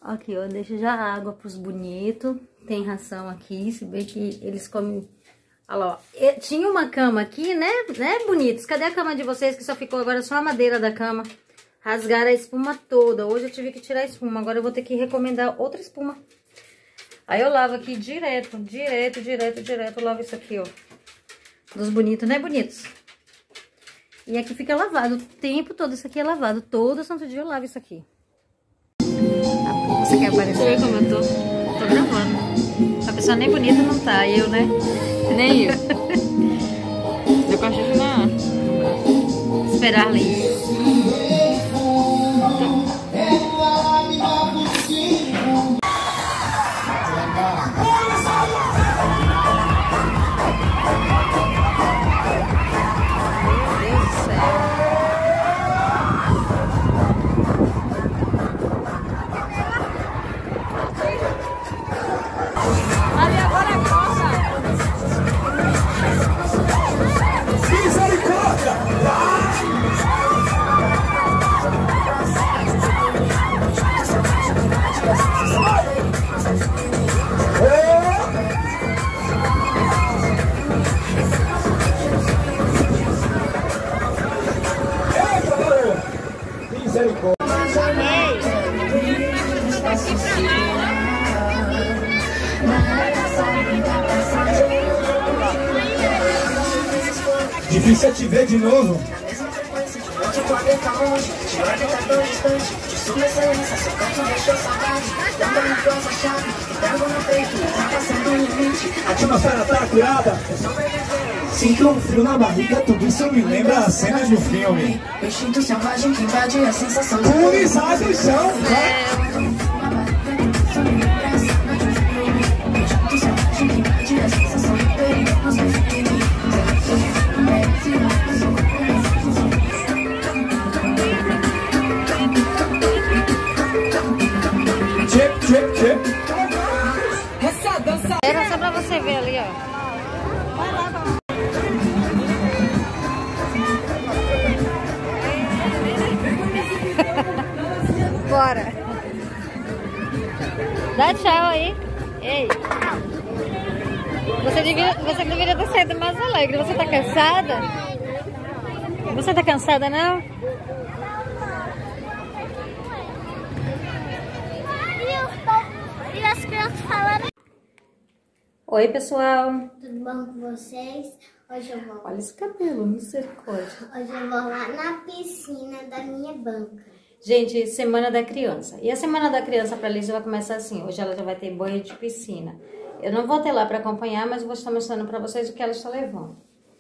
Aqui, ó, deixa já água pros bonitos. Tem ração aqui, se bem que eles comem... Olha lá, ó. Tinha uma cama aqui, né, bonitos? Cadê a cama de vocês que só ficou agora só a madeira da cama? Rasgaram a espuma toda. Hoje eu tive que tirar a espuma, agora eu vou ter que recomendar outra espuma. Aí eu lavo aqui direto. Eu lavo isso aqui, ó. Dos bonitos, né, bonitos? E aqui fica lavado o tempo todo, isso aqui é lavado. Todo santo dia eu lavo isso aqui. Você quer aparecer? Você vê como eu tô? Tô gravando. A pessoa nem bonita não tá, eu, né? Nem eu. Eu gosto de filmar. Esperar ali. Difícil é te ver de novo. A atmosfera tá curada. Sinto um frio na barriga, tudo isso me lembra as cenas do filme. Eu sinto selvagem que invade a sensação de pulizar do chão. Era só pra você ver ali, ó. Vai lá, bora. Dá tchau aí. Ei. Você deveria ter saído mais alegre. Você tá cansada? Você tá cansada, não? E as crianças falando. Oi, pessoal. Tudo bom com vocês? Hoje eu vou... Olha esse cabelo, misericórdia. Hoje eu vou lá na piscina da minha banca. Gente, Semana da Criança. E a Semana da Criança para a Liz vai começar assim. Hoje ela já vai ter banho de piscina. Eu não vou ter lá para acompanhar, mas vou estar mostrando para vocês o que ela está levando.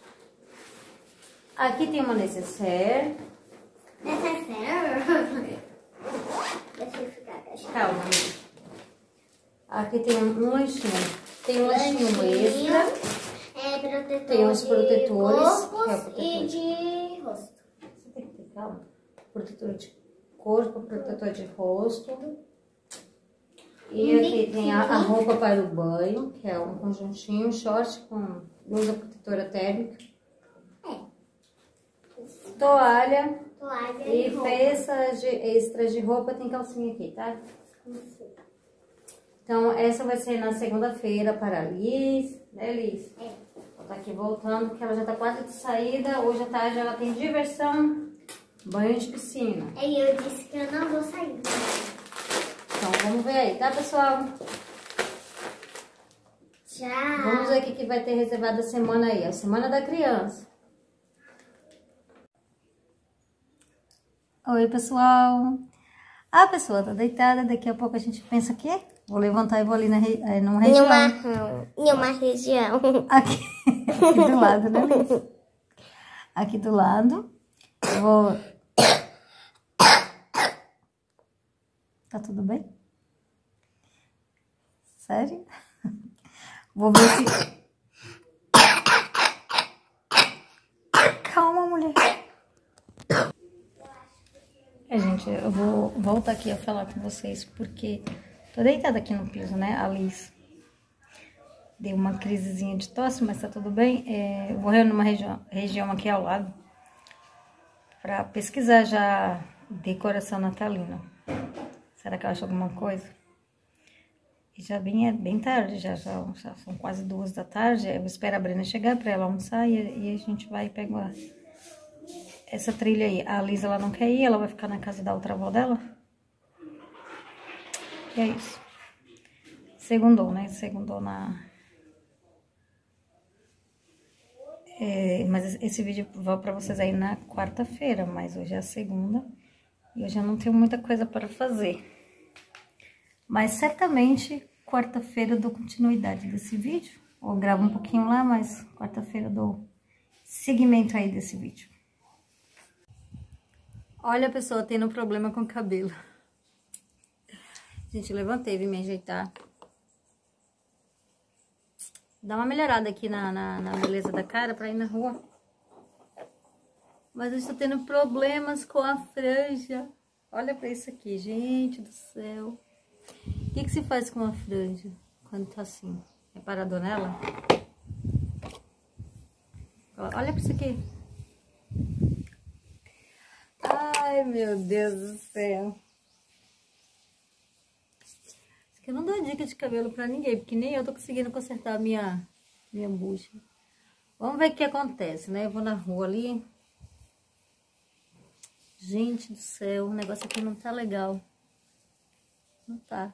Aqui tem uma necessaire. Necessaire? Deixa eu ficar com a Calma, amiga. Aqui tem um lanchinho. Tem um lanchinho extra. Protetor tem os protetores. corpo e de rosto. Você tem que ter calma. Protetor de corpo, protetor de rosto. E aqui tem a roupa para o banho, que é um conjuntinho, short com blusa protetora térmica. Toalha e peças extras de roupa, tem calcinha aqui, tá? Então, essa vai ser na segunda-feira para a Liz, né, Liz? Ela tá aqui voltando, porque ela já tá quase de saída. Hoje à tarde ela tem diversão, banho de piscina. E eu disse que eu não vou sair. Então, vamos ver aí, tá, pessoal? Tchau. Vamos ver o que vai ter reservado a semana aí, a Semana da Criança. Oi, pessoal. A pessoa tá deitada, daqui a pouco a gente pensa que vou levantar e vou ali numa região. Em uma região. Aqui do lado, né, Liz? Aqui do lado. Eu vou... Tá tudo bem? Sério? Vou ver se... Calma, mulher. Gente, eu vou voltar aqui a falar com vocês, porque tô deitada aqui no piso, né? A Liz deu uma crisezinha de tosse, mas tá tudo bem. Eu vou numa região aqui ao lado pra pesquisar já decoração natalina, Será que eu acho alguma coisa? E já bem tarde, já são quase 2 da tarde. Eu espero a Brena chegar pra ela almoçar e a gente vai pegar essa trilha aí. A Lisa, ela não quer ir, ela vai ficar na casa da outra avó dela. E é isso. Segundou, né? Segundou na... mas esse vídeo vai pra vocês aí na quarta-feira, mas hoje é a segunda. E eu já não tenho muita coisa para fazer. Mas certamente, quarta-feira eu dou continuidade desse vídeo. Ou gravo um pouquinho lá, mas quarta-feira eu dou seguimento aí desse vídeo. Olha a pessoa tendo problema com o cabelo. Gente, levantei, vim me ajeitar. Dá uma melhorada aqui na beleza da cara pra ir na rua. Mas eu estou tendo problemas com a franja. Olha pra isso aqui, gente do céu. O que se faz com uma franja quando tá assim? É parador nela? Olha pra isso aqui. Ai, meu Deus do céu. Isso aqui eu não dou dica de cabelo pra ninguém, porque nem eu tô conseguindo consertar a minha bucha. Vamos ver o que acontece, né? Eu vou na rua ali. Gente do céu, o negócio aqui não tá legal. Não tá.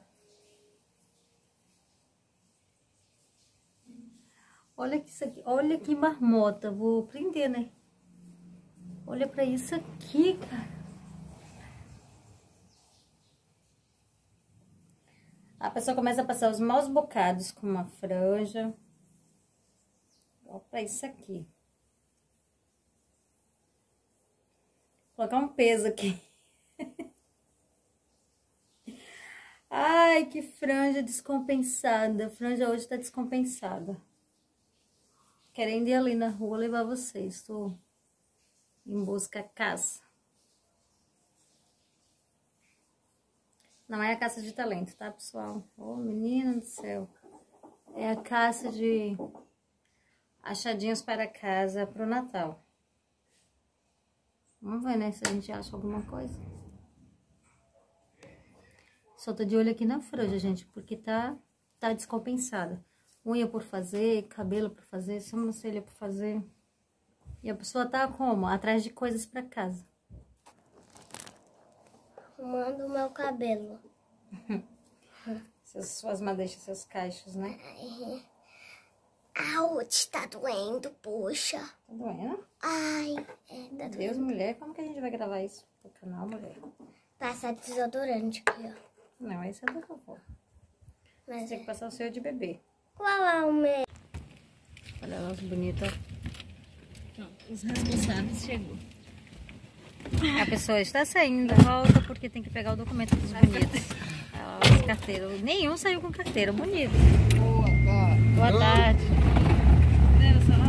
Olha que isso aqui, olha que marmota. Vou prender, né? Olha pra isso aqui, cara. A pessoa começa a passar os maus bocados com uma franja. Olha pra isso aqui. Vou colocar um peso aqui. Ai, que franja descompensada. A franja hoje tá descompensada. Querendo ir ali na rua levar vocês. Tô em busca de caça. Não é a caça de talento, tá, pessoal? Ô, menina do céu. É a caça de achadinhos para casa pro Natal. Vamos ver, né, se a gente acha alguma coisa. Só tô de olho aqui na franja, gente, porque tá descompensada. Unha por fazer, cabelo por fazer, sobrancelha por fazer. E a pessoa tá como? Atrás de coisas pra casa. Arrumando o meu cabelo. Suas madeixas, seus cachos, né? Ouch, tá doendo, poxa. Tá doendo? Ai, tá doendo. Deus, mulher, como que a gente vai gravar isso pro canal, mulher? Passa desodorante aqui, ó. Não, esse é da vovó. Você tem que passar o seu de bebê. Qual é o meu? Olha elas bonitas. Os responsáveis chegou. A pessoa está saindo, volta porque tem que pegar o documento dos bonitos. As carteiras. Nenhum saiu com carteira, bonito. Boa tarde.